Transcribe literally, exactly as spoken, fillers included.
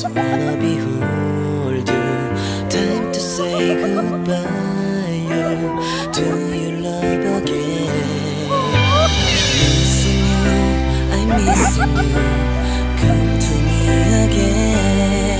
just wanna behold you. Time to say goodbye. You, do you love again? Missing you, I'm missing you. Come to me again.